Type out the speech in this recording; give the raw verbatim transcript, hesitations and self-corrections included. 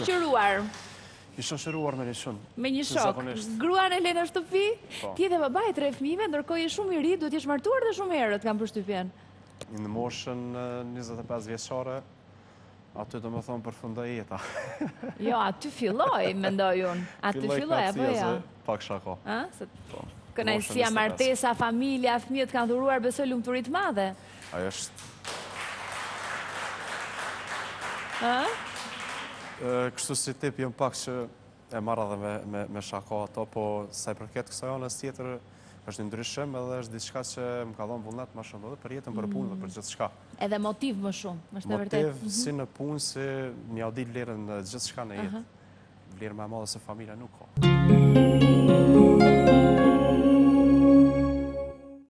shoqëruar? I shoqëruar me një shumë. Me një shok. Gruan e le në shtëpi, ti dhe baba e tre fëmijëve, ndërkohë je shumë i ri, duhet jesh martuar dhe shumë herët, kam përshtypjen. Në moshën njëzet e pesë vjeçare, aty do më thonë përfundoj jeta. Jo, aty filloj, mendoj unë. Aty filloj, apo ja? Pak shako. Kënaqësia, martesa, familja, fëmijët kanë dhuruar besoj lumturit madhe. Ajo është... Kështu si tip jëmë pak që e marra dhe me shako ato, po sa i përket kësaj anës tjetër është ndryshëm edhe është diçka që më ka dhënë vullnet më shumë edhe për jetën, për punë dhe për gjithë shka. Edhe motiv më shumë, është të vërtet? Motiv si në punë, si mja u di vlerën në gjithë shka në jetë. Vlerë më e madhe se familja nuk ka.